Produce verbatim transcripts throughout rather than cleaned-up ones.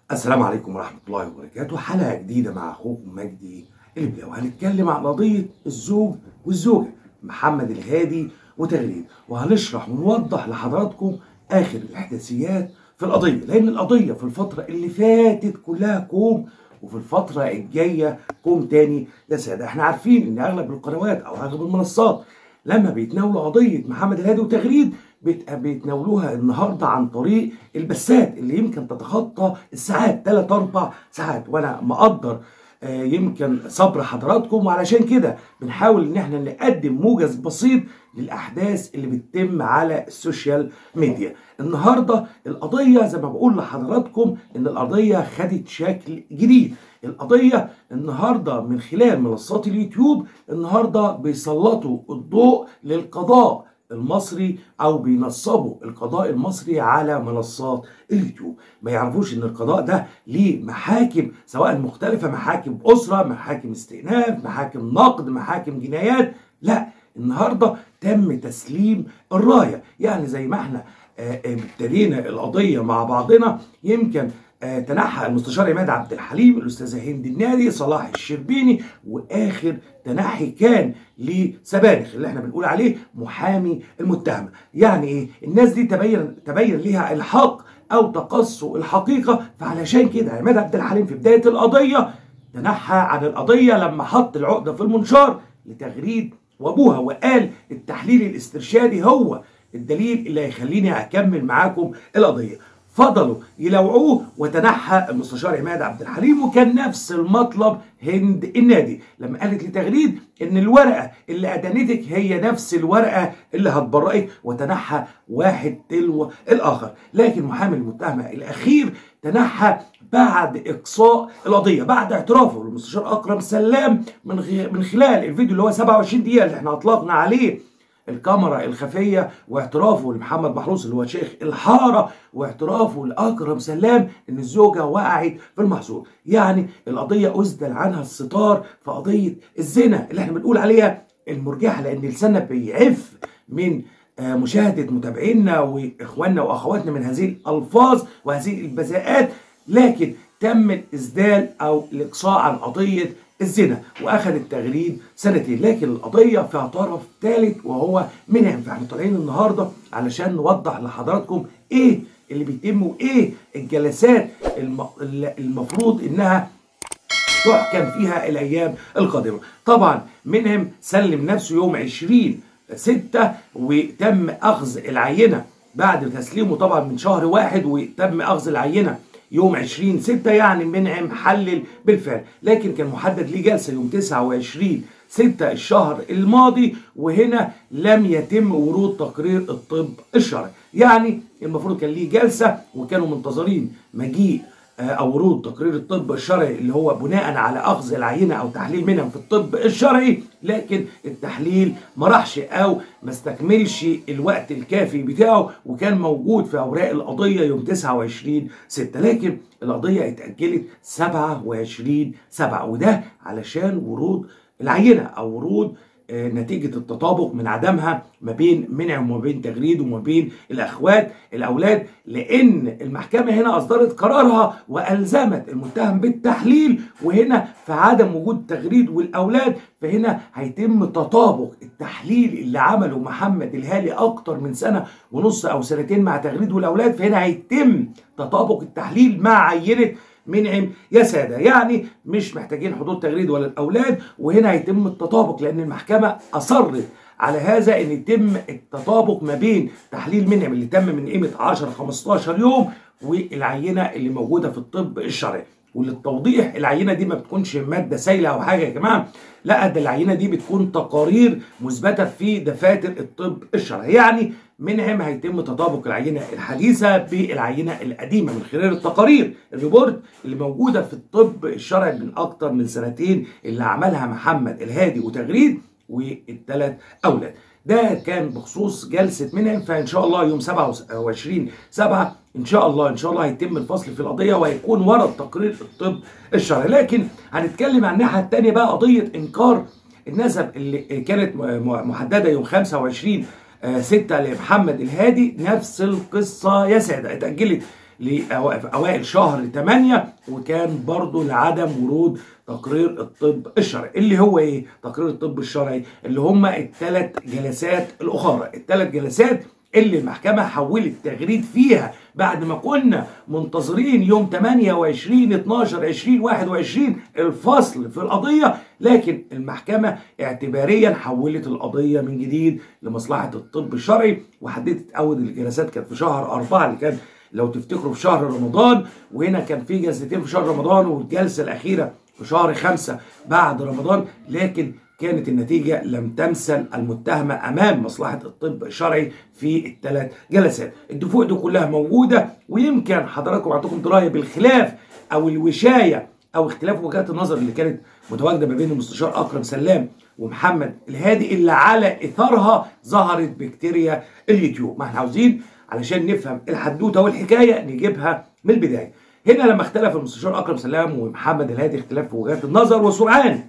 السلام عليكم ورحمة الله وبركاته. حلقة جديدة مع أخوكم مجدي البلاوي. هنتكلم عن قضية الزوج والزوجة محمد الهادي وتغريد، وهنشرح ونوضح لحضراتكم آخر الإحداثيات في القضية، لأن القضية في الفترة اللي فاتت كلها كوم، وفي الفترة الجاية كوم تاني يا سادة. احنا عارفين إن أغلب القنوات أو أغلب المنصات لما بيتناولوا قضية محمد الهادي وتغريد بيتناولوها النهارده عن طريق البثات اللي يمكن تتخطى الساعات، ثلاث اربع ساعات، وانا مقدر آه يمكن صبر حضراتكم، وعلشان كده بنحاول ان احنا نقدم موجز بسيط للاحداث اللي بتتم على السوشيال ميديا. النهارده القضيه زي ما بقول لحضراتكم ان القضيه خدت شكل جديد. القضيه النهارده من خلال منصات اليوتيوب النهارده بيسلطوا الضوء للقضاء المصري او بينصبوا القضاء المصري على منصات اليوتيوب. ما يعرفوش ان القضاء ده ليه محاكم سواء مختلفه، محاكم اسره، محاكم استئناف، محاكم نقد، محاكم جنايات. لا، النهارده تم تسليم الرايه. يعني زي ما احنا ابتدينا القضيه مع بعضنا، يمكن آه تنحى المستشار عماد عبد الحليم، الاستاذه هند النادي، صلاح الشربيني، واخر تنحي كان لسبانخ اللي احنا بنقول عليه محامي المتهمه. يعني ايه؟ الناس دي تبين تبين ليها الحق او تقصوا الحقيقه، فعلشان كده عماد عبد الحليم في بدايه القضيه تنحى عن القضيه لما حط العقده في المنشار لتغريد وابوها، وقال التحليل الاسترشادي هو الدليل اللي هيخليني اكمل معاكم القضيه. فضلوا يلوعوه وتنحى المستشار عماد عبد الحليم، وكان نفس المطلب هند النادي لما قالت لتغريد ان الورقه اللي ادانتك هي نفس الورقه اللي هتبرئك، وتنحى واحد تلو الاخر. لكن محامي المتهمه الاخير تنحى بعد اقصاء القضيه، بعد اعترافه للمستشار اكرم سلام من من خلال الفيديو اللي هو سبعة وعشرين دقيقه اللي احنا اطلقنا عليه الكاميرا الخفيه، واعترافه لمحمد محروس اللي هو شيخ الحاره، واعترافه لاكرم سلام ان الزوجه وقعت في المحظور. يعني القضيه اسدل عنها الستار في قضيه الزنا اللي احنا بنقول عليها المرجحه، لان لساننا بيعف من مشاهده متابعينا واخواننا واخواتنا من هذه الالفاظ وهذه البذاءات. لكن تم الاسدال او الاقصاء عن قضيه الزنا، واخذ التغريد سنتين. لكن القضيه فيها طرف ثالث وهو منعم. فاحنا طالعين النهارده علشان نوضح لحضراتكم ايه اللي بيتم وايه الجلسات المفروض انها تحكم فيها الايام القادمه. طبعا منعم سلم نفسه يوم عشرين ستة، وتم اخذ العينه بعد تسليمه طبعا من شهر واحد، وتم اخذ العينه يوم عشرين ستة. يعني منعم حلل بالفعل، لكن كان محدد ليه جلسه يوم تسعة وعشرين ستة الشهر الماضي، وهنا لم يتم ورود تقرير الطب الشرعي. يعني المفروض كان ليه جلسه وكانوا منتظرين مجيء او ورود تقرير الطب الشرعي اللي هو بناء على اخذ العينه او تحليل منهم في الطب الشرعي، لكن التحليل ما راحش او ما استكملش الوقت الكافي بتاعه، وكان موجود في اوراق القضيه يوم تسعة وعشرين ستة، لكن القضيه اتاجلت سبعة وعشرين سبعة، وده علشان ورود العينه او ورود نتيجة التطابق من عدمها ما بين منعم وما بين تغريد وما بين الأخوات الأولاد، لأن المحكمة هنا أصدرت قرارها وألزمت المتهم بالتحليل، وهنا في عدم وجود تغريد والأولاد فهنا هيتم تطابق التحليل اللي عمله محمد الهادي أكتر من سنة ونص أو سنتين مع تغريد والأولاد، فهنا هيتم تطابق التحليل مع عينة منعم يا ساده. يعني مش محتاجين حضور تغريد ولا الاولاد، وهنا هيتم التطابق لان المحكمه اصرت على هذا ان يتم التطابق ما بين تحليل منعم اللي تم من قيمه عشرة خمستاشر يوم والعينه اللي موجوده في الطب الشرعي. وللتوضيح العينه دي ما بتكونش ماده سائله او حاجه يا جماعه، لا، ده العينه دي بتكون تقارير مثبته في دفاتر الطب الشرعي. يعني منعم هيتم تطابق العينه الحديثه بالعينه القديمه من خلال التقارير الريبورت اللي موجوده في الطب الشرعي من اكتر من سنتين اللي عملها محمد الهادي وتغريد والثلاث اولاد. ده كان بخصوص جلسه منعم. فان شاء الله يوم سبعة وعشرين سبعة ان شاء الله ان شاء الله هيتم الفصل في القضيه وهيكون ورد تقرير الطب الشرعي. لكن هنتكلم عن الناحيه الثانيه بقى، قضيه انكار النسب اللي كانت محدده يوم خمسة وعشرين ستة لمحمد الهادي. نفس القصه يا ساده، اتاجلت لأوائل شهر ثمانية، وكان برضه لعدم ورود تقرير الطب الشرعي. اللي هو ايه تقرير الطب الشرعي؟ اللي هم الثلاث جلسات الاخرى، الثلاث جلسات اللي المحكمة حولت تغريد فيها بعد ما كنا منتظرين يوم ثمانية وعشرين اتناشر عشرين واحد وعشرين الفصل في القضية، لكن المحكمة اعتباريا حولت القضية من جديد لمصلحة الطب الشرعي، وحددت أول الجلسات كانت في شهر أربعة اللي كان لو تفتكروا في شهر رمضان، وهنا كان في جلستين في شهر رمضان والجلسة الأخيرة في شهر خمسة بعد رمضان، لكن كانت النتيجة لم تمثل المتهمة أمام مصلحة الطب الشرعي في الثلاث جلسات. الدفوع دي كلها موجودة، ويمكن حضراتكم عندكم دراية بالخلاف أو الوشاية أو اختلاف وجهات النظر اللي كانت متواجدة ما بين المستشار أكرم سلام ومحمد الهادي، اللي على إثارها ظهرت بكتيريا اليوتيوب. ما احنا عاوزين علشان نفهم الحدوتة والحكاية نجيبها من البداية. هنا لما اختلف المستشار أكرم سلام ومحمد الهادي اختلاف في وجهات النظر وسرعان،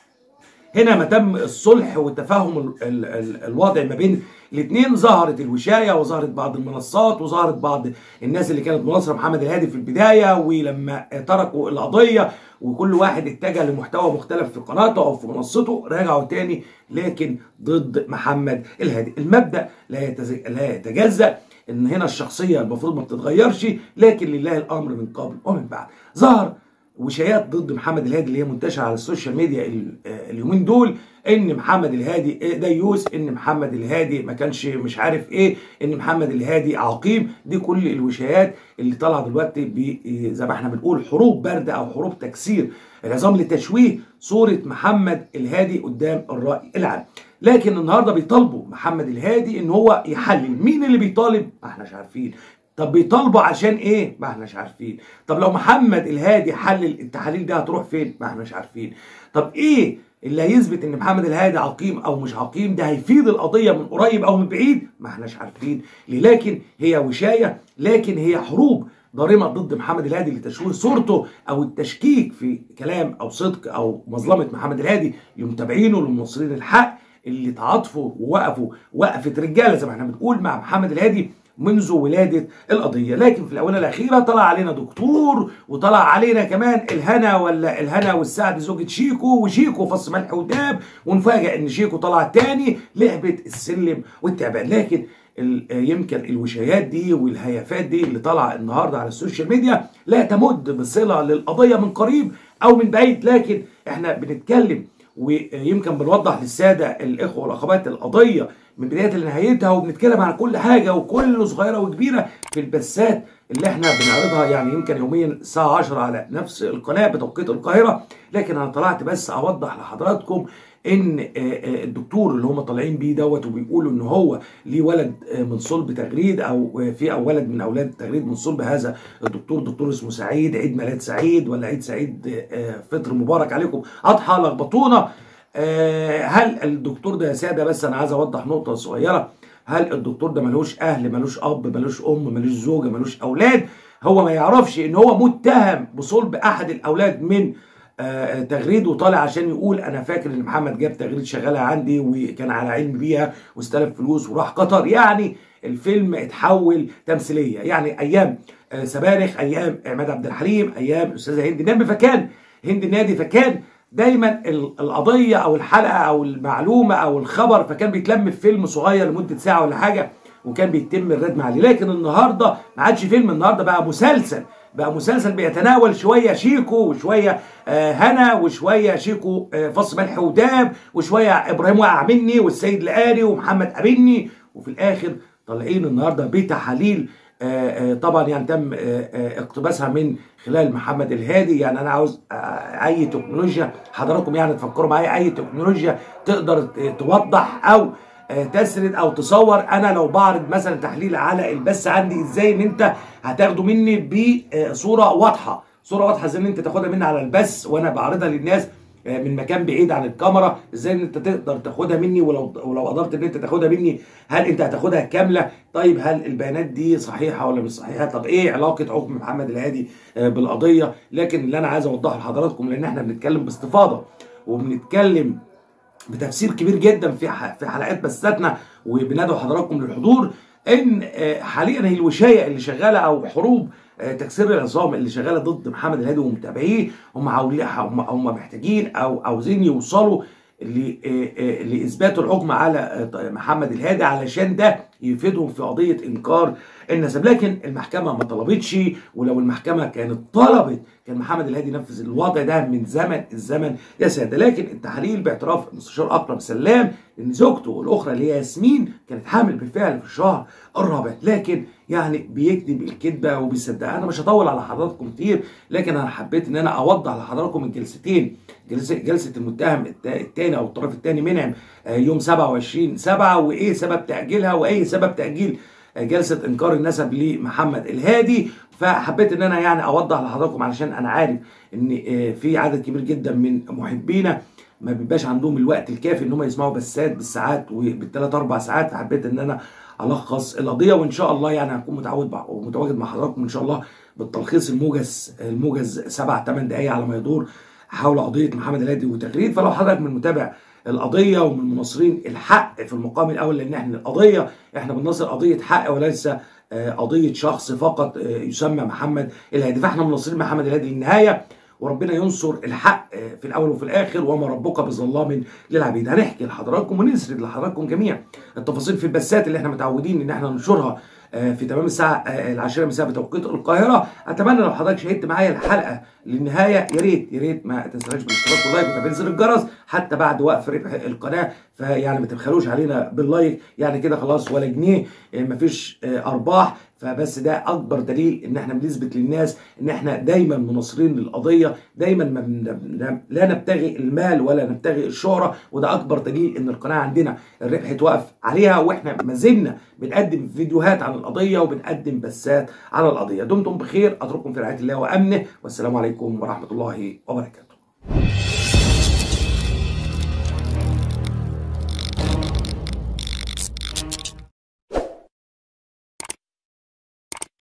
هنا ما تم الصلح والتفاهم ال ال ال الوضع ما بين الاثنين، ظهرت الوشايه وظهرت بعض المنصات وظهرت بعض الناس اللي كانت مناصره محمد الهادي في البدايه، ولما تركوا القضيه وكل واحد اتجه لمحتوى مختلف في قناته او في منصته رجعوا تاني لكن ضد محمد الهادي. المبدا لا لا يتجزأ، ان هنا الشخصيه المفروض ما بتتغيرش، لكن لله الامر من قبل ومن بعد. ظهر وشايات ضد محمد الهادي اللي هي منتشره على السوشيال ميديا اليومين دول، ان محمد الهادي ديوس، ان محمد الهادي ما كانش مش عارف ايه، ان محمد الهادي عقيم. دي كل الوشايات اللي طالعه دلوقتي زي ما احنا بنقول حروب بارده او حروب تكسير العظام لتشويه صوره محمد الهادي قدام الراي العام. لكن النهارده بيطالبوا محمد الهادي ان هو يحلل. مين اللي بيطالب؟ ما احناش عارفين. طب بيطالبوا عشان ايه؟ ما احناش عارفين. طب لو محمد الهادي حلل التحاليل دي هتروح فين؟ ما احناش عارفين. طب ايه اللي هيثبت ان محمد الهادي عقيم او مش عقيم؟ ده هيفيد القضيه من قريب او من بعيد؟ ما احناش عارفين ليه. لكن هي وشايه، لكن هي حروب ضارمه ضد محمد الهادي لتشويه صورته او التشكيك في كلام او صدق او مظلمه محمد الهادي لمتابعينه للمناصرين الحق اللي تعاطفوا ووقفوا وقفه رجاله زي ما احنا بنقول مع محمد الهادي منذ ولادة القضية. لكن في الآونة الأخيرة طلع علينا دكتور، وطلع علينا كمان الهنا ولا الهنا والسعد زوجة شيكو، وشيكو فص ملح وداب، ونفاجئ إن شيكو طلع تاني لعبة السلم والتعبان. لكن يمكن الوشايات دي والهيافات دي اللي طالعه النهارده على السوشيال ميديا لا تمد بصلة للقضية من قريب أو من بعيد، لكن إحنا بنتكلم ويمكن بنوضح للسادة الإخوة والأخوات القضية من بداية لنهايتها، وبنتكلم عن كل حاجة وكل صغيرة وكبيرة في البثات اللي احنا بنعرضها يعني يمكن يوميا الساعة عشرة على نفس القناة بتوقيت القاهرة. لكن أنا طلعت بس أوضح لحضراتكم ان الدكتور اللي هم طالعين بيه دوت وبيقولوا ان هو ليه ولد من صلب تغريد او في او ولد من اولاد تغريد من صلب هذا الدكتور، دكتور اسمه سعيد، عيد ميلاد سعيد ولا عيد سعيد فطر مبارك عليكم اضحى لخبطونا. هل الدكتور ده يا ساده، بس انا عايز اوضح نقطه صغيره، هل الدكتور ده ملوش اهل، ملوش اب، ملوش ام، ملوش زوجه، ملوش اولاد؟ هو ما يعرفش ان هو متهم بصلب احد الاولاد من آه تغريد، وطالع عشان يقول انا فاكر ان محمد جاب تغريد شغاله عندي وكان على علم بيها واستلف فلوس وراح قطر. يعني الفيلم اتحول تمثيليه، يعني ايام آه سبانخ، ايام عماد عبد الحليم، ايام الاستاذه هند نادي، فكان هند نادي فكان دايما القضيه او الحلقه او المعلومه او الخبر فكان بيتلم في فيلم صغير لمده ساعه ولا حاجه وكان بيتم الردم عليه. لكن النهارده ما عادش فيلم، النهارده بقى مسلسل، بقى مسلسل بيتناول شويه شيكو وشويه آه هنا وشويه شيكو آه فص ملح وداب وشويه ابراهيم وقع مني والسيد لقاري ومحمد قابلني، وفي الاخر طالعين النهارده بتحاليل آه آه طبعا يعني تم آه آه اقتباسها من خلال محمد الهادي. يعني انا عاوز آه اي تكنولوجيا حضراتكم يعني تفكروا معايا، اي تكنولوجيا تقدر توضح او تسرد او تصور انا لو بعرض مثلا تحليل على البث عندي ازاي ان انت هتاخده مني بصوره واضحه، صوره واضحه ازاي ان انت تاخدها مني على البث وانا بعرضها للناس من مكان بعيد عن الكاميرا، ازاي ان انت تقدر تاخدها مني، ولو ولو قدرت ان انت تاخدها مني هل انت هتاخدها كامله؟ طيب هل البيانات دي صحيحه ولا مش صحيحه؟ طب ايه علاقه حكم محمد الهادي بالقضيه؟ لكن اللي انا عايز اوضحه لحضراتكم، لان احنا بنتكلم باستفاضه وبنتكلم بتفسير كبير جدا في في حلقات بثاتنا وبندعو حضراتكم للحضور، ان حاليا هي الوشايه اللي شغاله او حروب تكسير العظام اللي شغاله ضد محمد الهادي ومتابعيه، هم هم هم محتاجين او عاوزين يوصلوا لاثبات الحكم على محمد الهادي علشان ده يفيدهم في قضيه انكار النسب. لكن المحكمه ما طلبتش، ولو المحكمه كانت طلبت كان محمد الهادي نفذ الوضع ده من زمن الزمن يا ساده. لكن التحليل باعتراف المستشار اكرم سلام ان زوجته الاخرى اللي هي ياسمين كانت حامل بالفعل في الشهر الرابع، لكن يعني بيكذب الكذبه وبيصدقها. انا مش هطول على حضراتكم كتير، لكن انا حبيت ان انا اوضح لحضراتكم الجلستين، جلسه جلسه المتهم الثاني او الطرف الثاني منعم يوم سبعة وعشرين سبعة، وايه سبب تاجيلها واي سبب تاجيل جلسه انكار النسب لمحمد الهادي. فحبيت ان انا يعني اوضح لحضراتكم علشان انا عارف ان في عدد كبير جدا من محبينا ما بيبقاش عندهم الوقت الكافي ان هم يسمعوا بسات بالساعات وبالثلاث اربع ساعات، فحبيت ان انا الخص القضيه، وان شاء الله يعني هكون متعود ومتواجد مع حضراتكم ان شاء الله بالتلخيص الموجز الموجز سبع ثمان دقائق على ما يدور حول قضيه محمد الهادي وتغريد. فلو حضرتك من متابع القضيه ومن مناصرين الحق في المقام الاول، لان احنا القضيه احنا بنناصر قضيه حق وليس قضيه شخص فقط يسمى محمد الهادي، فاحنا مناصرين محمد الهادي للنهايه، وربنا ينصر الحق في الاول وفي الاخر، وما ربك بظلام للعبيد. هنحكي لحضراتكم ونسرد لحضراتكم جميع التفاصيل في البثات اللي احنا متعودين ان احنا ننشرها في تمام الساعه العاشره مساء بتوقيت القاهره. اتمنى لو حضرتك شاهدت معايا الحلقه للنهايه، يا ريت يا ريت ما تنساش بالاشتراك واللايك وتفعيل زر الجرس حتى بعد وقف ربح القناه، فيعني ما تبخلوش علينا باللايك، يعني كده خلاص ولا جنيه مفيش ارباح، فبس ده اكبر دليل ان احنا بنثبت للناس ان احنا دايما مناصرين للقضيه، دايما ما لا نبتغي المال ولا نبتغي الشهره، وده اكبر دليل ان القناه عندنا الربح اتوقف عليها، واحنا ما زلنا بنقدم فيديوهات عن القضيه وبنقدم بثات على القضيه. دمتم بخير، اترككم في رعايه الله وامنه، والسلام عليكم ورحمه الله وبركاته.